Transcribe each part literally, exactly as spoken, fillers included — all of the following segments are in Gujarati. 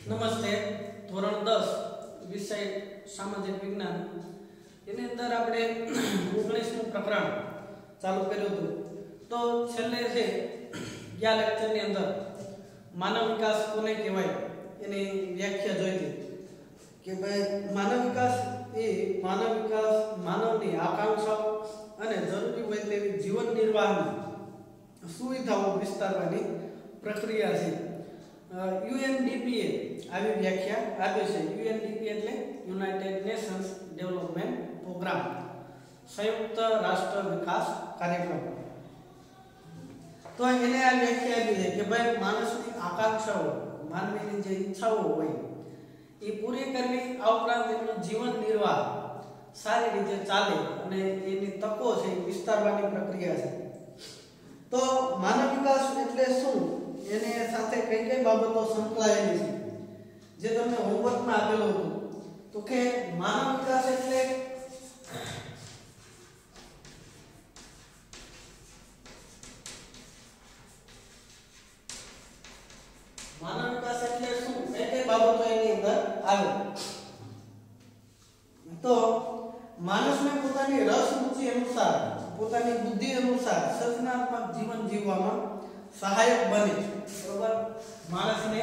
નમસ્તે. ધોરણ દસ વિષય સામાજિક વિજ્ઞાન એની અંદર આપણે ઓગણીસમું પ્રકરણ ચાલુ કર્યું હતું. તો છેલ્લે છે ગયા લેક્ચરની અંદર માનવ વિકાસ કોને કહેવાય એની વ્યાખ્યા જોઈ હતી કે ભાઈ માનવ વિકાસ એ માનવ વિકાસ માનવની આકાંક્ષાઓ અને જરૂરી હોય તેવી જીવન નિર્વાહની સુવિધાઓ વિસ્તારવાની પ્રક્રિયા છે. યુએનડીપી એ આવી વ્યાખ્યા આપી છે. યુએનડીપી એટલે યુનાઇટેડ નેશન્સ ડેવલપમેન્ટ પ્રોગ્રામ, સંયુક્ત રાષ્ટ્ર વિકાસ કાર્યક્રમ. તો એને આ વ્યાખ્યા આપી છે કે ભાઈ માણસની આકાંક્ષાઓ, માનવીની જે ઈચ્છાઓ હોય એ પૂરી કરવી, આ ઉપરાંત એનું જીવન નિર્વાહ સારી રીતે ચાલે અને એની તકો છે એ વિસ્તારવાની પ્રક્રિયા છે. તો માનવ વિકાસ એટલે શું, એને સાથે કઈ કઈ બાબતો સંકળાયેલી છે જે તમને હોમવર્કમાં આપેલું હતું. તો કે માનવ વિકાસ એટલે માનવ વિકાસ એટલે શું, કઈ કઈ બાબતો એની અંદર આવે. તો માણસને પોતાની રસ રુચિ અનુસાર, પોતાની બુદ્ધિ અનુસાર સર્જનાત્મક જીવન જીવવામાં સહાયક બને. બરોબર, માણસને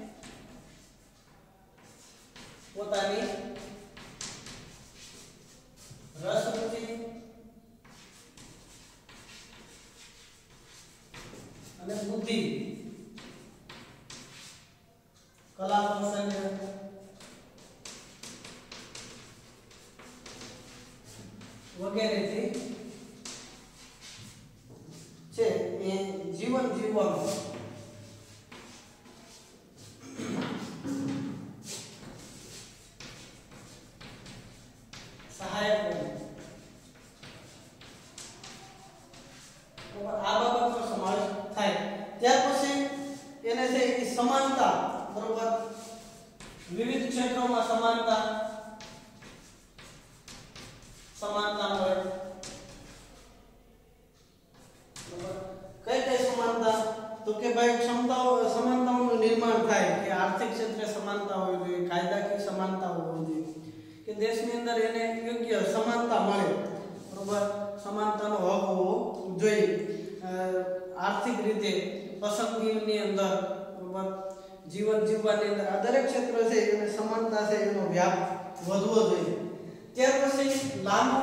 પોતાની રસ રુચિ અને બુદ્ધિ, કલા કૌશલ્ય વગેરેથી છે એ જીવન જીવવાનું સહાયક બને. આ બાબતનો સમાવેશ થાય. ત્યાર પછી એને છે એ સમાનતા, બરોબર, વિવિધ ક્ષેત્રોમાં સમાનતા સમાનતા મળે. કઈ કઈ સમાનતા? તો કે ભાઈ ક્ષમતાઓ, સમાનતાઓનું નિર્માણ થાય કે આર્થિક ક્ષેત્રે સમાનતા હોવી જોઈએ, કાયદાકીય સમાનતા હોવી જોઈએ, કે દેશની અંદર એને યોગ્ય સમાનતા મળે. બરોબર, સમાનતાનો હક હોવો જોઈએ. આર્થિક રીતે પસંદગીની અંદર, બરોબર, જીવન જીવવાની અંદર આ દરેક ક્ષેત્ર છે એને સમાનતા છે એનો વ્યાપ વધવો જોઈએ. ત્યાર પછી લાંબુ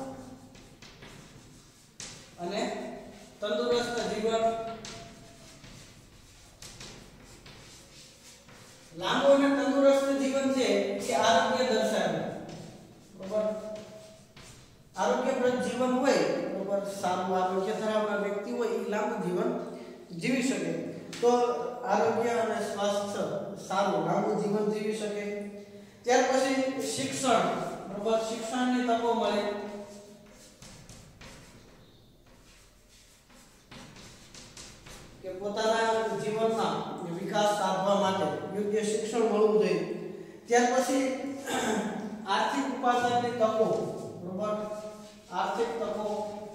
અને તંદુરસ્ત જીવન, લાંબુ અને તંદુરસ્ત જીવન છે એ આરોગ્ય દર્શાવે. બરોબર, આરોગ્યપ્રદ જીવન હોય, બરોબર, સારું આરોગ્ય ધરાવનાર વ્યક્તિ હોય એ લાંબુ જીવન જીવી શકે. તો આરોગ્ય અને સ્વાસ્થ્ય સારું, લાંબુ જીવન જીવી શકે. ત્યાર પછી શિક્ષણ, બરોબર, શિક્ષણની તકો મળે. કે પોતાના જીવનમાં વિકાસ સાધવા માટે યોગ્ય શિક્ષણ મળવું જોઈએ. ત્યાર પછી આર્થિક ઉપાર્જનની તકો, બરોબર, આર્થિક તકો,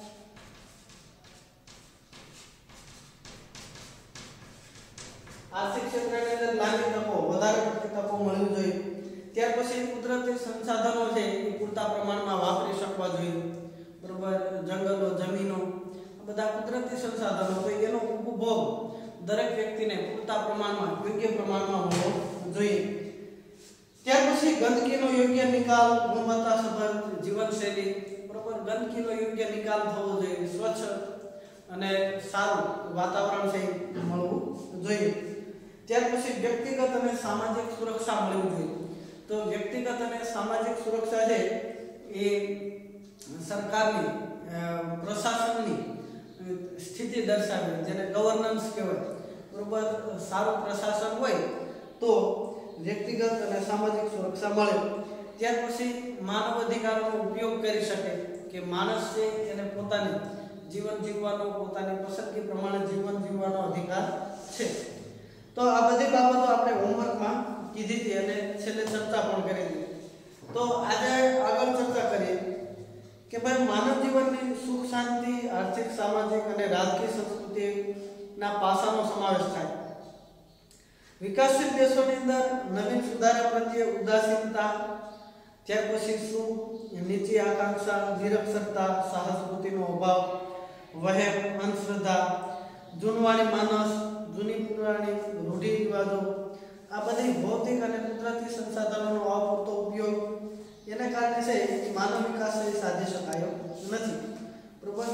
આર્થિક ક્ષેત્રની અંદર લાંબી તકો, વધારે પડતી તકો મળવી જોઈએ. ત્યાર પછી કુદરતી સંસાધનો છે એ પૂરતા પ્રમાણમાં વાપરી શકવા જોઈએ. બરોબર, જંગલો, જમીનો, બધા કુદરતી સંસાધનો, તો એનો ઉપભોગ દરેક વ્યક્તિને પૂરતા પ્રમાણમાં, યોગ્ય પ્રમાણમાં હોવો જોઈએ. ત્યાર પછી ગંદકીનો યોગ્ય નિકાલ, ગુણવત્તાસભર જીવનશૈલી, બરોબર, ગંદકીનો યોગ્ય નિકાલ થવો જોઈએ. સ્વચ્છ અને સારું વાતાવરણ છે મળવું જોઈએ. ત્યાર પછી વ્યક્તિગત અને સામાજિક સુરક્ષા મળવી જોઈએ. તો વ્યક્તિગત અને સામાજિક સુરક્ષા છે એ સરકારની, પ્રશાસનની સ્થિતિ દર્શાવે, જેને ગવર્નન્સ કહેવાય. બરોબર, સારું પ્રશાસન હોય તો વ્યક્તિગત અને સામાજિક સુરક્ષા મળે. ત્યાર પછી માનવ અધિકારોનો ઉપયોગ કરી શકે, કે માણસ છે એને પોતાની જીવન જીવવાનો, પોતાની પસંદગી પ્રમાણે જીવન જીવવાનો અધિકાર છે. તો આ બધી બાબતો આપણે હોમવર્કમાં કીધી હતી અને છેલ્લે ચર્ચા પણ કરી હતી. તો આજે આગળ ચર્ચા કરીએ કે ભાઈ માનવ જીવનની સુખ શાંતિ, આર્થિક, સામાજિક અને રાજકીય સંસ્કૃતિના પાસાનો સમાવેશ થાય. વિકાસશીલ દેશોની અંદર નવીન સુધારા પ્રત્યે ઉદાસીનતા, ત્યાર પછી શું નીચી આકાંક્ષા, નિરક્ષરતા, સાહસબુદ્ધિનો અભાવ, વહેમ, અંધશ્રદ્ધા, જૂનવાણી માનસ, જૂની પુરાણી રૂઢિરિવાજો, આ બધી ભૌતિક અને કુદરતી સંસાધનોનો અપૂરતો ઉપયોગ એને કારણે છે માનવ વિકાસ સાધી શકાયો નથી. બરોબર.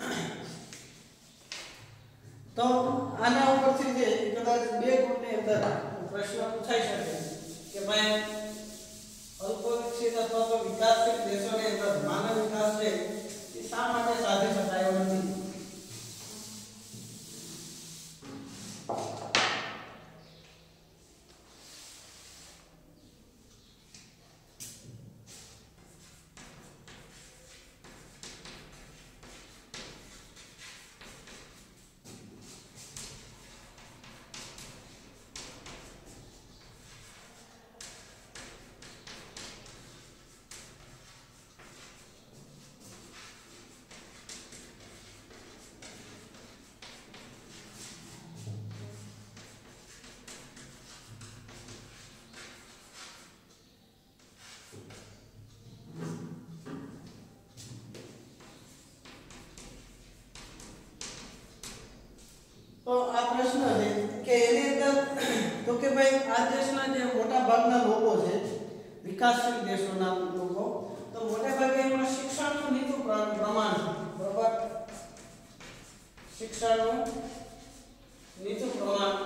તો આના ઉપરથી જે કદાચ બે ગુણની અંદર પ્રશ્ન પૂછાઈ શકે કે ભાઈ અલ્પ વિકસિત અથવા તો વિકાસશીલ દેશોની અંદર માનવ વિકાસ છે એ શા માટે સાધી શકાયો નથી. તો આ પ્રશ્ન છે કે એની અંદર તો કે ભાઈ આ દેશના જે મોટા ભાગના લોકો છે વિકાસશીલ દેશોના લોકો તો મોટા ભાગે એમાં શિક્ષણનું નીચું પ્રમાણ છે. બરોબર. શિક્ષણનું નીચું પ્રમાણ,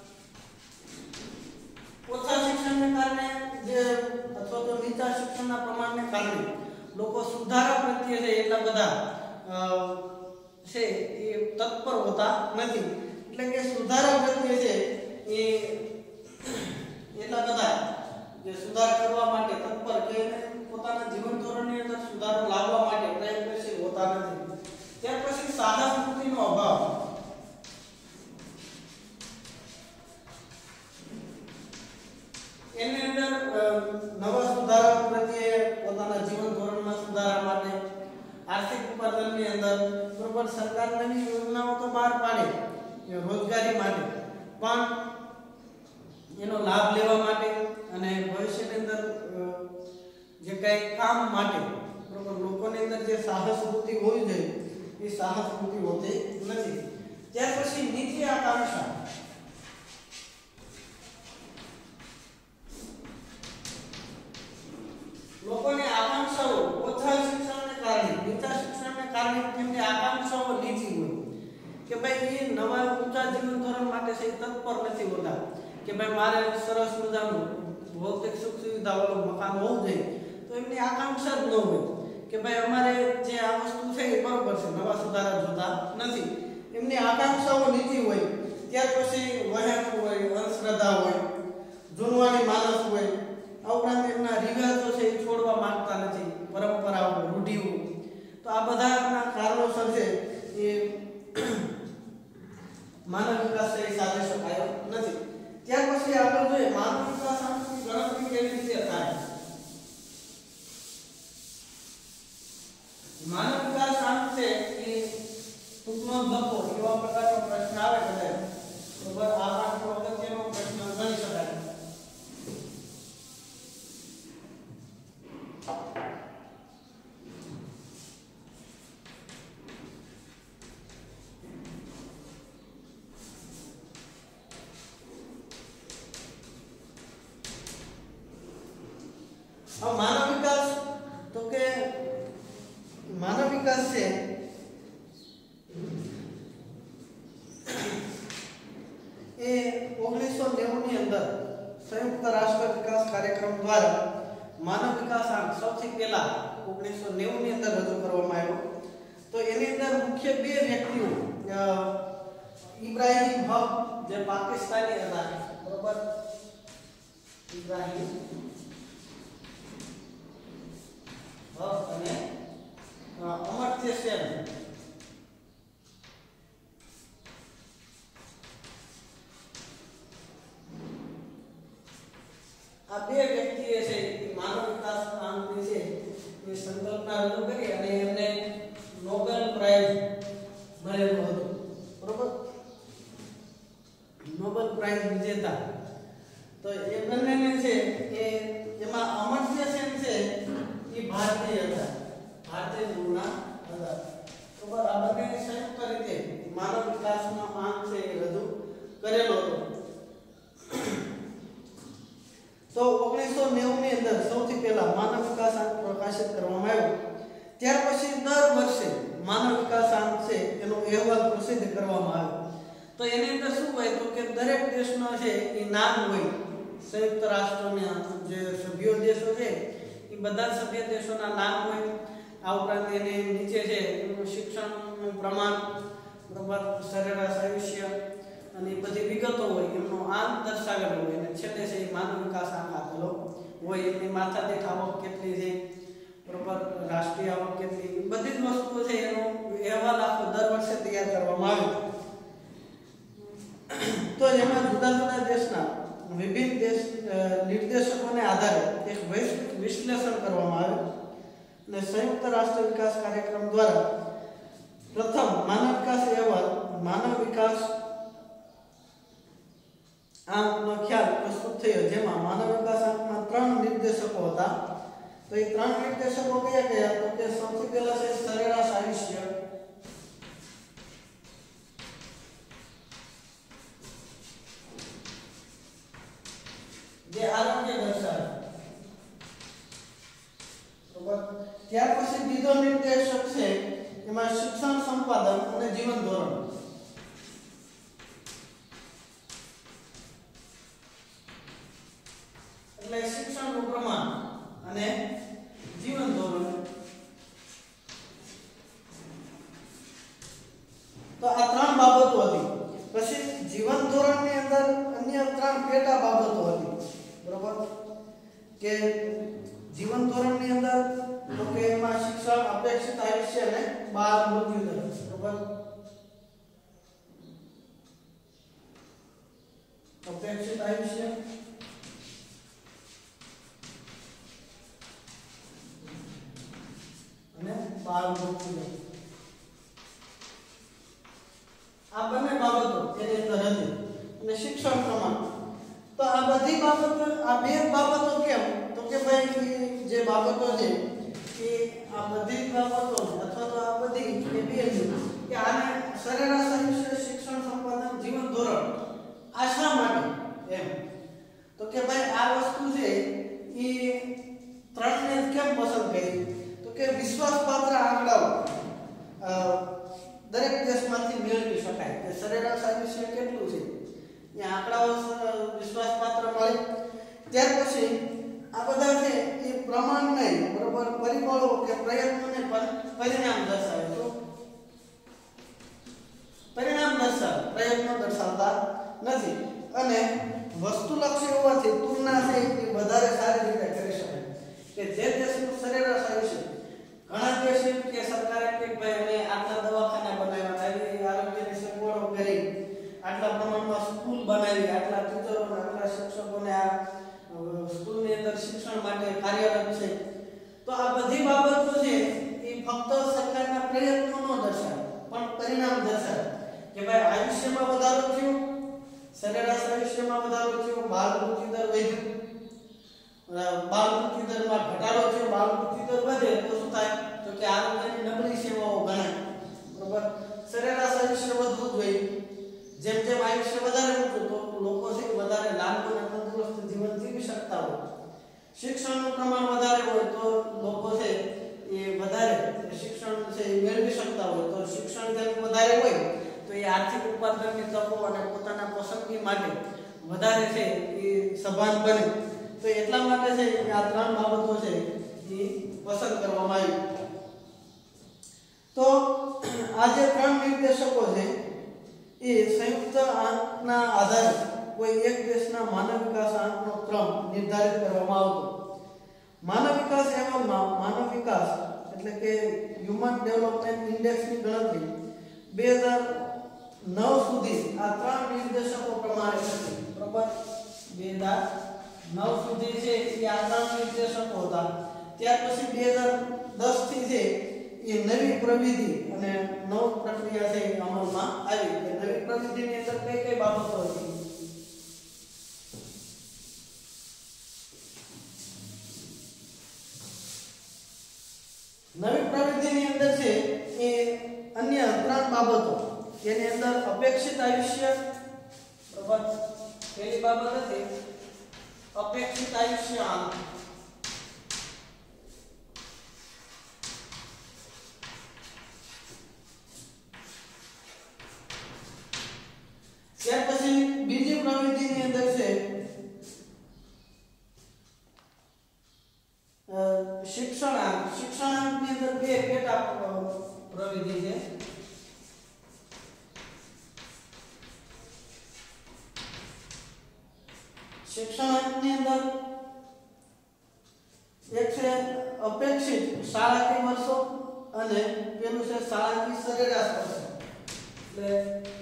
ઓછા શિક્ષણને કારણે જે અથવા તો નીચા શિક્ષણના પ્રમાણને કારણે લોકો સુધારા પ્રત્યે છે એટલા બધા છે એ તત્પર હોતા નથી. એટલે કે સુધારા પ્રત્યે છે એ એટલા બધા જે સુધાર કરવા માટે તત્પર કે પોતાના જીવન ધોરણની અંદર સુધારો લાવવા માટે પ્રયત્નશીલ હોતા નથી. ત્યાર પછી સાહસબુદ્ધિનો અભાવ. એની અંદર નવા સુધારા પ્રત્યે પોતાના જીવન ધોરણમાં સુધારા માટે આર્થિક ઉપાર્જનની અંદર બરોબર સરકાર નવી યોજનાઓ તો બહાર પાડે રોજગારી માટે, પણ એનો લાભ લેવા માટે અને ભવિષ્યની અંદર જે કઈ કામ માટે બરોબર લોકોની અંદર જે સાહસબુદ્ધિ હોવી જોઈએ એ સાહસબુદ્ધિ હોતી નથી. ત્યાર પછી નીચી આકાંક્ષા. લોકોની આકાંક્ષાઓ ઓછા શિક્ષણને કારણે, નીચા શિક્ષણને કારણે તેમની આકાંક્ષાઓ નીચી હોય કે ભાઈ એ નવા ઊંચા જીવન ધોરણ માટે છે તત્પર નથી હોતા કે ભાઈ મારે સરસ મજાનું ભૌતિક સુખ સુવિધાવાળું મકાન હોવું જોઈએ. તો એમની આકાંક્ષા જ ન હોય કે ભાઈ અમારે જે આ વસ્તુ છે એ બરોબર છે, નવા સુધારા જોતા નથી. એમની આકાંક્ષાઓ નીચી હોય. ત્યાર પછી વહેમ હોય, અંધશ્રદ્ધા હોય, જૂનવાણી માનસ હોય. આ ઉપરાંત એમના રિવાજો છે એ છોડવા માંગતા નથી, પરંપરાઓ, રૂઢિઓ. તો આ બધાના કારણોસર છે એ માનવ વિકાસ એ સાધી શકાયો નથી. ત્યાર પછી આગળ જોઈએ માનવ વિકાસ આંકની ગણતરી કેવી રીતે થાય. માનવ વિકાસ આંક છે એ ટૂંકનો લખો એવા પ્રકારનો પ્રશ્ન આવે કદાચ બરોબર. આ પણ અગત્યનો પ્રશ્ન ગણી શકાય. अब मानव विकास तो के मानव विकास से ए ओगनीस सौ नेવું ની અંદર संयुक्त राष्ट्र विकास कार्यक्रम द्वारा मानव विकास आंक સૌથી પહેલા ઓગણીસ સો નેવું ની અંદર રજૂ કરવામાં આવ્યો. તો એની અંદર મુખ્ય બે વ્યક્તિઓ ઇબ્રાહિમ હક જે પાકિસ્તાની હતા બરોબર. ઇબ્રાહિમ અને અમર્ત્ય સેન આ બે વ્યક્તિએ છે માનવ વિકાસ આંકની છે એ સંકલ્પના રજૂ કરી અને એમને નોબેલ પ્રાઇઝ મળેલો હતો બરોબર. નોબેલ પ્રાઇઝ વિજેતા તો એ બંનેને છે એ એમાં અમર્ત્ય સેન છે એ ભારતીય હતા, ભારતીય મૂળના હતા. બરાબર. આ બંને સંયુક્ત રીતે માનવ વિકાસનો આંક છે એ રજૂ કરેલો હતો. તો ઓગણીસો નેવું ની અંદર સૌથી પહેલા માનવ વિકાસ આંક પ્રકાશિત કરવામાં આવ્યો. ત્યાર પછી દર વર્ષે માનવ વિકાસ આંક છે એનો અહેવાલ પ્રસિદ્ધ કરવામાં આવ્યો. તો એની અંદર શું હોય તો કે દરેક દેશનો છે એ નામ હોય. સંયુક્ત રાષ્ટ્રના જે સભ્યો દેશો છે એ બધા સભ્ય દેશોના નામ હોય. આ ઉપરાંત એની નીચે છે શિક્ષણનું પ્રમાણ, બરાબર, સરેરાશ આયુષ્ય અને એ બધી વિગતો હોય એમનો આંક દર્શાવેલો હોય. અને છેલ્લે છે એ માનવ વિકાસ આંક આપેલો હોય. એમની માથાદીઠ આવક કેટલી છે, બરાબર, રાષ્ટ્રીય આવક કેટલી, બધી જ વસ્તુઓ છે એનો અહેવાલ આખો દર વર્ષે તૈયાર કરવામાં આવે. તો એમાં જુદા જુદા દેશના વિભિન્ન દેશ નિર્દેશકોને આધારે એક વિશ્લેષણ કરવામાં આવે. અને સંયુક્ત રાષ્ટ્ર વિકાસ કાર્યક્રમ દ્વારા પ્રથમ માનવ વિકાસ અહેવાલ માનવ વિકાસ આંકનો ખ્યાલ પ્રસ્તુત થયો, જેમાં માનવ વિકાસ આંકમાં ત્રણ નિર્દેશકો હતા. તો એ ત્રણ નિર્દેશકો કયા કયા તો કે સૌથી પહેલા છે સરેરાશ આયુષ્ય, જે આરોગ્ય દર્શાવે, બરાબર. ત્યાર પછી બીજો નિર્દેશક છે એમાં શિક્ષણ સંપાદન અને જીવન ધોરણ, એટલે શિક્ષણનું પ્રમાણ અને જીવન ધોરણ. તો આ ત્રણ બાબતો હતી. પછી જીવન ધોરણની અંદર અન્ય ત્રણ પેટા બાબતો હતી, બરોબર, કે જીવન ધોરણની અંદર તો કે એમાં શિક્ષણ, અપેક્ષિત આયુષ્ય અને બાળ મૃત્યુ દર, બરોબર, અપેક્ષિત આયુષ્ય અને બાળ મૃત્યુ દર. આ બંને બાબતો એની અંદર હતી. અને શિક્ષણ પ્રમાણ, તો આ બધી બાબતો, આ બે બાબતો કેમ તો કે ભાઈ જે બાબતો છે એ આ બધી બાબતો અથવા તો આ બધી એ બે છે કે આને સરેરાશ આયુષ્ય, શિક્ષણ સંપાદન, જીવન ધોરણ આ શા માટે એમ તો કે ભાઈ આ વસ્તુ છે એ ત્રણને કેમ પસંદ કરી તો કે વિશ્વાસપાત્ર આંકડાઓ દરેક દેશમાંથી મેળવી શકાય કે સરેરાશ આયુષ્ય કેટલું છે એ આંકડાઓ વિશ્વાસપાત્ર મળે. ત્યાર પછી આ બધા છે એ પ્રમાણ નહીં, બરોબર, પરિબળો કે પ્રયત્નોને પરિણામ દર્શાવે. તો પરિણામ દર્શાવે, પ્રયત્નો દર્શાવતા નથી. અને વસ્તુલક્ષી હોવાથી તુલના છે એ વધારે સારી રીતે કરી શકાય કે જે દેશનું સરેરાશ આયુષ્ય, ઘણા દેશ એમ કે સરકારે કે ભાઈ અમે આટલા દવાખાના બનાવ્યા, આવી આરોગ્યની સગવડો કરી, આટલા પ્રમાણમાં સ્કૂલ બનાવી, આટલા ટીચરોને, આટલા શિક્ષકોને આ સ્કૂલની અંદર શિક્ષણ માટે કાર્યરત છે. તો આ બધી બાબતો છે એ ફક્ત સરકારના પ્રયત્નો ન દર્શાવે પણ પરિણામ દર્શાવે કે ભાઈ આયુષ્યમાં વધારો થયો, સરેરાશ આયુષ્યમાં વધારો થયો, બાળ મૃત્યુ દર વધ્યો, બાળ મૃત્યુ દરમાં ઘટાડો થયો, બાળ મૃત્યુ દર વધે તો શું થાય તો કે આરોગ્યની નબળી સેવાઓ ગણાય, બરોબર. સરેરાશ આયુષ્ય વધવું જોઈએ. જેમ જેમ આયુષ્ય વધારે વધતું તો લોકો છે વધારે લાંબુ અને તંદુરસ્ત જીવન જીવી શકતા હોય. શિક્ષણનું પ્રમાણ વધારે હોય તો લોકો છે એ વધારે શિક્ષણ છે એ મેળવી શકતા હોય. તો શિક્ષણ જેમ વધારે હોય તો એ આર્થિક ઉપાર્જનની તકો અને પોતાના પસંદગી માટે વધારે છે એ સભાન બને. તો એટલા માટે છે આ ત્રણ બાબતો છે એ પસંદ કરવામાં આવી. તો આ જે ત્રણ નિર્દેશકો છે એ સંયુક્ત આંકના આધારે કોઈ એક દેશના માનવ વિકાસ આંકનો ક્રમ નિર્ધારિત કરવામાં આવતો. માનવ વિકાસ અહેવાલમાં માનવ વિકાસ એટલે કે હ્યુમન ડેવલપમેન્ટ ઇન્ડેક્સની ગણતરી બે હજાર નવ સુધી આ ત્રણ નિર્દેશકો પ્રમાણે થતી, બરોબર. બે હજાર નવ સુધી છે એ આ ત્રણ નિર્દેશકો હતા. ત્યાર પછી બે હજાર દસ થી છે એ નવી પ્રવિધિ અને નવ પ્રક્રિયા છે અમલમાં આવી. નવી પ્રવિધિની અંદર કઈ કઈ બાબતો હતી બાબતો એની અંદર અપેક્ષિત આયુષ્ય બરાબર પહેલી બાબત હતી અપેક્ષિત આયુષ્ય આંક ત્યાર પછી બીજી પ્રવૃત્તિની અંદર છે શિક્ષણાંક શિક્ષણાંકની અંદર બે પેટા પ્રવૃત્તિ છે શિક્ષણાંકની અંદર એક છે અપેક્ષિત શાળાકીય વર્ષો અને પેલું છે શાળાકીય સરેરાશ વર્ષો એટલે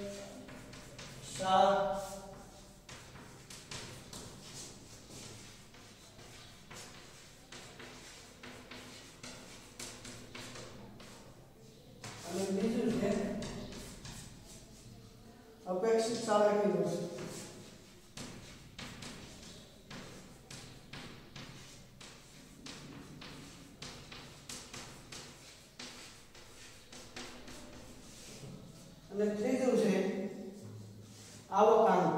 શાળા અને બીજું છે અપેક્ષિત શાળાકીય વર્ષો અને ત્રીજું છે આવકાન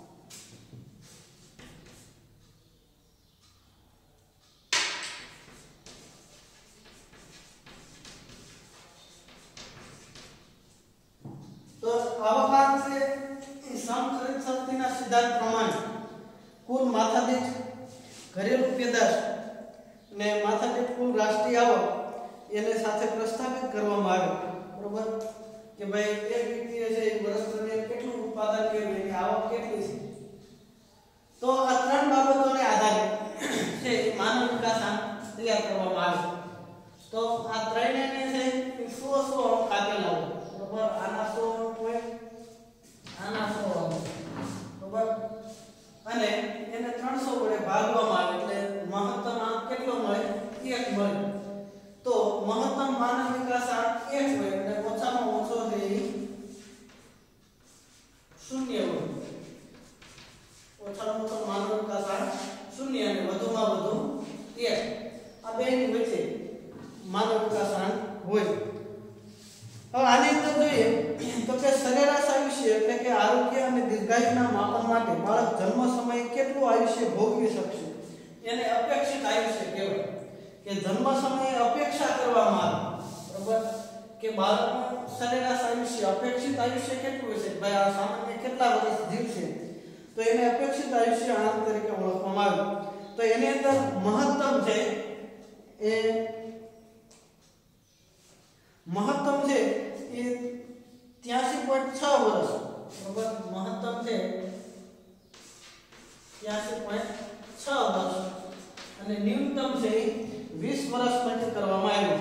તો આવકાન છે એ સમખરીદ શક્તિના સિદ્ધાંત પ્રમાણે કુલ માથાદીઠ ઘરેલુ પેદાશ અને માથાદીઠ કુલ રાષ્ટ્રીય આવક એને સાથે પ્રસ્થાપિત કરવામાં આવે બરોબર કે ભાઈ એક વ્યક્તિએ છે વર્ષ દરમિયાન કેટલું ઉત્પાદન કર્યું એની આવક કેટલી છે તો આ ત્રણ બાબતોને આધારે છે માનવ વિકાસ આંક તૈયાર કરવામાં આવે તો આ ત્રણેયને છે સો સો અંક આપેલા હોય બરોબર આના સો અંક હોય આના સો અંક બરોબર અને એને ત્રણસો વડે ભાગવામાં આવે એટલે મહત્તમ આંક કેટલો મળે એક મળે તો મહત્તમ માનવ વિકાસ આંક એક હોય એટલે ઓછામાં ઓછો છે શૂન્ય હોય ઓછામાં ઓછો માનવ વિકાસ આંક શૂન્ય અને વધુમાં વધુ એક આ બેની વચ્ચે માનવ વિકાસ આંક હોય હવે આની અંદર જોઈએ તો કે સરેરાશ આયુષ્ય એટલે કે આરોગ્ય અને દીર્ઘાયુના માપન માટે બાળક જન્મ સમયે કેટલું આયુષ્ય ભોગવી શકશે એને અપેક્ષિત આયુષ્ય કહેવાય કે જન્મ સમયે અપેક્ષા કરવામાં આવે બરાબર કે બાળકનું સરેરાશ આયુષ્ય અપેક્ષિત આયુષ્ય કેટલું હશે ભાઈ આ સામાન્ય કેટલા વર્ષ જીવશે તો એને અપેક્ષિત આયુષ્ય આંક તરીકે ઓળખવામાં આવે તો એની અંદર મહત્તમ છે એ મહત્તમ છે એ ત્યાસી પોઈન્ટ છ વર્ષ બરાબર મહત્તમ છે ત્યાસી પોઈન્ટ છ વર્ષ અને ન્યૂનતમ છે વીસ વર્ષ નક્કી કરવામાં આવ્યું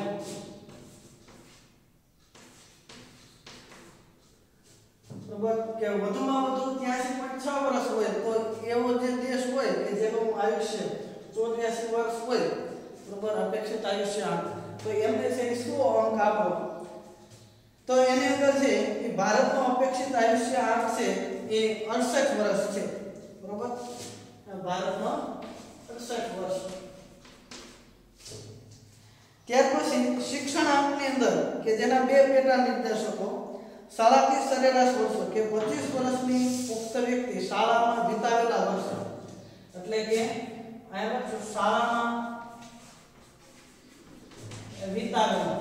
બરાબર કે વધુમાં વધુ ત્યાસી પોઈન્ટ છ વર્ષ હોય તો એવો જે દેશ હોય કે જેનું આયુષ્ય ચોર્યાસી વર્ષ હોય બરાબર અપેક્ષિત આયુષ્ય તો એમને છે સો અંક આપો તો એની અંદર છે એ ભારતનો અપેક્ષિત આયુષ્ય આંક છે એ અડસઠ વર્ષ છે બરાબર ભારતનો અડસઠ વર્ષ ત્યાર પછી શિક્ષણ આંકની અંદર કે જેના બે પેટા નિર્દેશકો શાળાકીય સરેરાશ વર્ષો કે પચીસ વર્ષની પુખ્ત વ્યક્તિ શાળામાં વિતાવેલા વર્ષો એટલે કે અહીંયા લખશું શાળામાં વિતાવેલા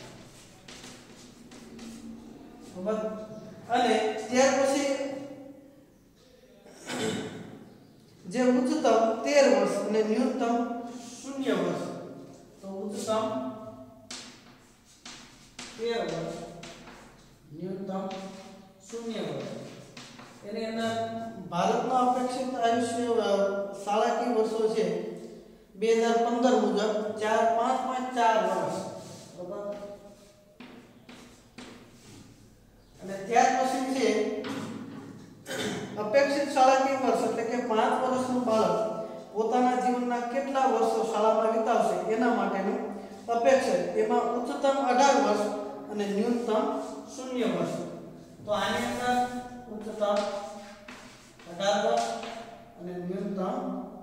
અને ત્યાર પછી જે ઉચ્ચતમ તેર વર્ષ અને ન્યૂનતમ શૂન્ય વર્ષ તો ઉચ્ચતમ તેર વર્ષ ન્યૂનતમ શૂન્ય વર્ષ એની અંદર ભારતનો અપેક્ષિત આયુષ્ય શાળાકીય વર્ષો છે બે હજાર પંદર મુજબ ચાર પાંચ પોઈન્ટ ચાર વર્ષ બરાબર અને ત્યાર પછી છે અપેક્ષિત શાળાકીય વર્ષ એટલે કે પાંચ વર્ષનું બાળક પોતાના જીવનના કેટલા વર્ષો શાળામાં વિતાવશે એના માટેનું અપેક્ષિત એમાં ઉચ્ચતમ અઢાર વર્ષ અને ન્યૂનતમ શૂન્ય વર્ષ તો આની અંદર ઉચ્ચતમ અઢાર વર્ષ અને ન્યૂનતમ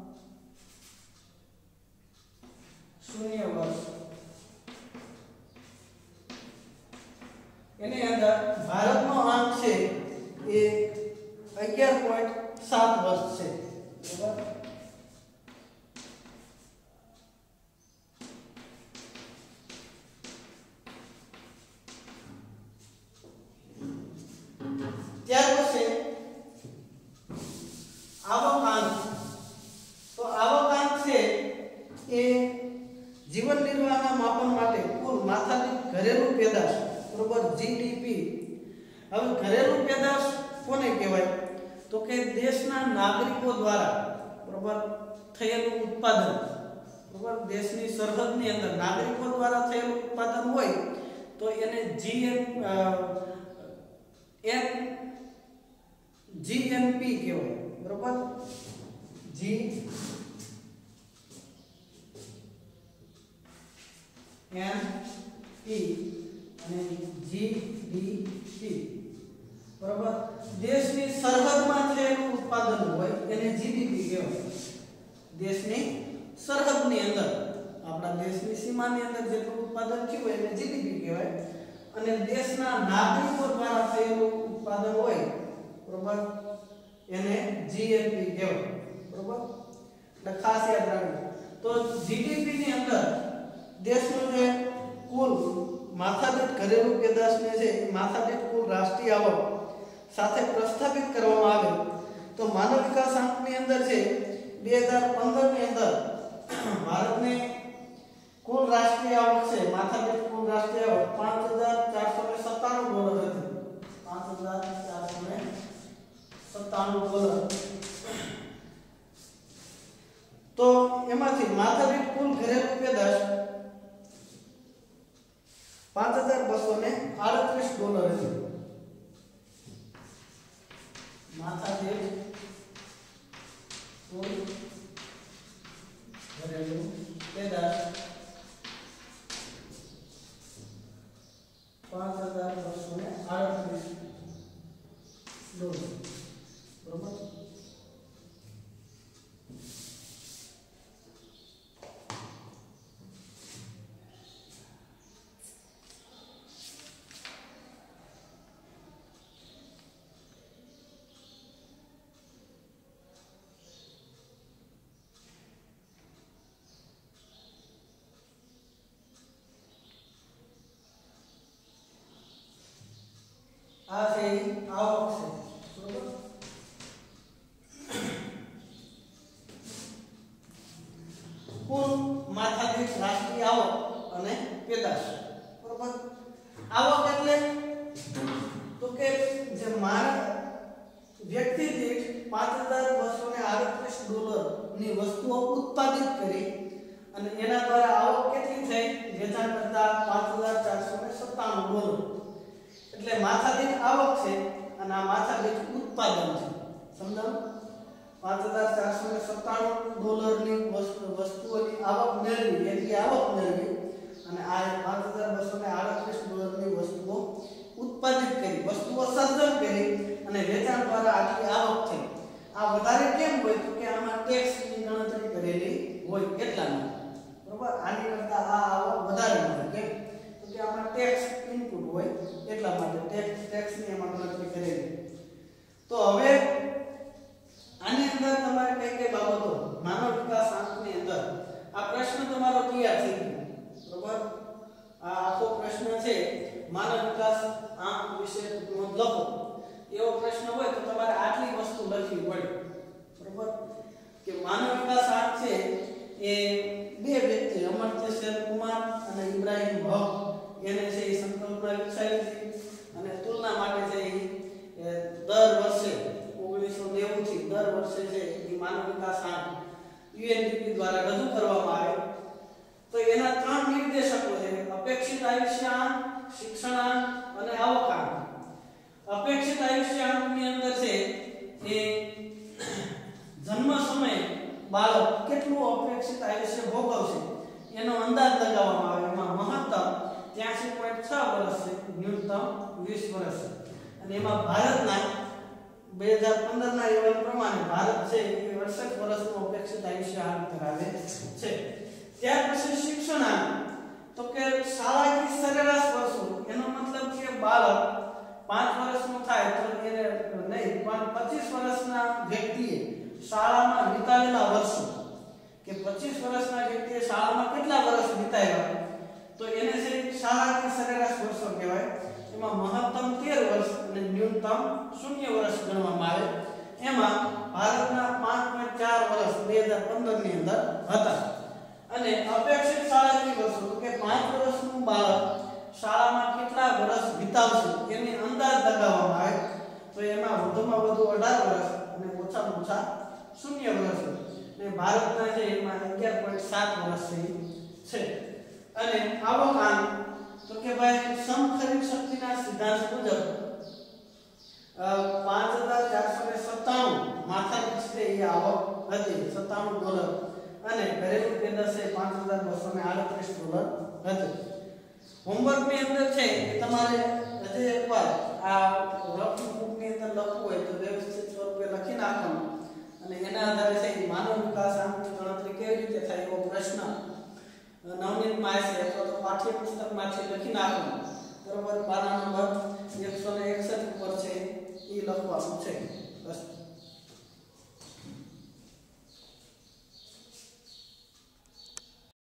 શૂન્ય વર્ષ એની અંદર ભારતનો આંક છે એ અગિયાર પોઈન્ટ સાત વર્ષ છે, બરાબર। ત્યાર પછી આવકાંક, તો આવકાંક છે એ જીવન નિર્વાહના માપન માટે કુલ માથાદીઠ ઘરેલું પેદાશ, બરોબર, જીડીપી। હવે ઘરેલું પેદાશ કોને કહેવાય? તો કે દેશના નાગરિકો દ્વારા, બરોબર, થયેલું ઉત્પાદન, બરોબર, દેશની સરહદની અંદર નાગરિકો દ્વારા થયેલું ઉત્પાદન હોય તો એને જીએમ એમ જીએનપી કહેવાય, બરોબર, જી એન પી અને જીડીપી, બરોબર। દેશની સરહદમાં થયેલું ઉત્પાદન હોય એને જીડીપી કહેવાય। દેશની સરહદની અંદર, આપણા દેશની સીમાની અંદર જેટલું ઉત્પાદન થયું હોય એને જીડીપી કહેવાય, અને દેશના નાગરિકો દ્વારા થયેલું ઉત્પાદન હોય, બરોબર, એને જીએનપી કહેવાય, બરોબર। એટલે ખાસ યાદ રાખજો। તો જીડીપી ની અંદર દેશનું જે કુલ માથાદીઠ ઘરેલું પેદાશને છે માથાદીઠ કુલ રાષ્ટ્રીય આવક સાથે પ્રસ્થાપિત કરવામાં આવે તો માનવ વિકાસ આંકની અંદર છે બે હજાર પંદર ની અંદર ભારતની કુલ રાષ્ટ્રીય આવક છે માથાદીઠ કુલ રાષ્ટ્રીય આવક પાંચ હજાર ચારસો સત્તાણું ડોલર હતી, પાંચ હજાર ચારસો સત્તાણું ડોલર। તો એમાંથી માથાદીઠ કુલ ઘરેલું પેદાશ પાંચ હજાર બસો આડત્રીસ ડોલર હતી। માથાદીઠ કુલ ઘરેલું પેદાશ પાંચ હજાર બસો આડત્રીસ ડોલર, બરોબર। આ છે આવક છે, બરોબર। કુલ માથાદીઠ રાષ્ટ્રીય આવક અને પેદાશ, બરોબર। આવક એટલે તો કે જે માનવ વ્યક્તિ દીઠ પાંચ હજાર બસો આડત્રીસ ડોલર ની વસ્તુઓ ઉત્પાદિત કરી અને એના દ્વારા આવક કેટલી થઈ? વેચાણ કરતા પાંચ હજાર ચારસો સત્તાણું ડોલર, એટલે માથાદીઠ આવક છે અને આ માથાદીઠ ઉત્પાદન છે, સમજાવ? પાંચ હજાર ચારસો સત્તાણું ડોલરની વસ્તુઓની આવક મેળવી એટલી આવક મેળવી અને આ પાંચ હજાર બસો આડત્રીસ ડોલરની વસ્તુઓ ઉત્પાદિત કરી, વસ્તુઓ સર્જન કરી અને વેચાણ દ્વારા આટલી આવક થઈ। આ વધારે કેમ હોય તો કે આમાં ટેક્સની ગણતરી કરેલી હોય એટલામાં, બરોબર। આની કરતા આ આવક વધારે મળે, કેમ તો કે આમાં ટેક્સ ઇનપુટ હોય એટલા માટે ટેક્સ ટેક્સની એમાં ગણતરી કરેલી। તો હવે આની અંદર તમારે કઈ કઈ બાબતો માનવ વિકાસ આંકની અંદર આ પ્રશ્ન તમારો તૈયાર થઈ ગયો, બરોબર। આ આખો પ્રશ્ન છે માનવ વિકાસ આંક વિશે નોંધ લખો એવો પ્રશ્ન હોય તો તમારે આટલી વસ્તુ લખવી પડે, બરોબર। કે માનવ વિકાસ આંક છે એ બે વ્યક્તિ અમર્ત્ય સેન કુમાર અને ઇબ્રાહિમ હક એને છે એ સંકલ્પના વિકસાવી હતી અને તુલના માટે છે એ દર વર્ષે ઓગણીસો નેવું થી દર વર્ષે છે એ માનવ વિકાસ આંક યુએનડીપી દ્વારા રજૂ કરવામાં આવે। તો એના ત્રણ નિર્દેશકો છે: અપેક્ષિત આયુષ્યાંક, શિક્ષણાંક અને આવકાંક। અપેક્ષિત આયુષ્યાંકની અંદર છે એ જન્મ સમયે બાળક કેટલું અપેક્ષિત આયુષ્ય ભોગવશે એનો અંદાજ લગાવવામાં આવે। એમાં મહત્તમ ત્યાંસી પોઈન્ટ છ વર્ષ છે, ન્યૂનતમ વીસ વર્ષ છે અને એમાં ભારતના બે હજાર પંદર ના અહેવાલ પ્રમાણે ભારત છે એ અડસઠ વર્ષનું અપેક્ષિત આયુષ્યાંક ધરાવે છે। ત્યાર પછી શિક્ષણાંક, તો કે શાળાકીય સરેરાશ વર્ષો, એનો મતલબ કે બાળક પાંચ વર્ષનું થાય તો એને નહીં પણ પચીસ વર્ષના વ્યક્તિએ શાળામાં વિતાવેલા વર્ષો કે પચીસ વર્ષના વ્યક્તિએ શાળામાં કેટલા વર્ષ વિતાવ્યા તો એને છે શાળાની સરેરાશ વર્ષો કહેવાય. એમાં મહત્તમ તેર વર્ષ અને ન્યૂનતમ શૂન્ય વર્ષ ગણવામાં આવે. એમાં ભારતના પાંચ પોઈન્ટ ચાર વર્ષ બે હજાર પંદર ની અંદર હતા. અને અપેક્ષિત શાળાની વર્ષો કે પાંચ વર્ષનું બાળક શાળામાં કેટલા વર્ષ વિતાવશે એની અંદાજ લગાવવામાં આવે તો એમાં વધુમાં વધુ અઢાર વર્ષ અને ઓછામાં ઓછા શૂન્ય વર્ષ અને ભારતના છે એમાં અગિયાર પોઈન્ટ સાત વર્ષ છે. અને આવો કામ તો કે ભાઈ સમખરીદ શક્તિના સિદ્ધાંત મુજબ પાંચ હજાર ચારસો સત્તાણું માથાદીઠ છે એ આવક હતી સત્તાણું ડોલર અને ઘરેલુ પેદાશ છે પાંચ હજાર બસો આડત્રીસ ડોલર હતી. હોમવર્ક ની અંદર છે કે તમારે હજી એકવાર આ રફ બુક ની અંદર લખવું હોય તો વ્યવસ્થિત સ્વરૂપે લખી નાખવાનું અને એના આધારે છે માનવ વિકાસ આંકની ગણતરી કેવી રીતે થાય એવો પ્રશ્ન નવનીત માં છે અથવા તો પાઠ્યપુસ્તકમાંથી લખી નાખવાનું. બરોબર. પાના નંબર એકસો એકસઠ ઉપર છે એ લખવાનું છે.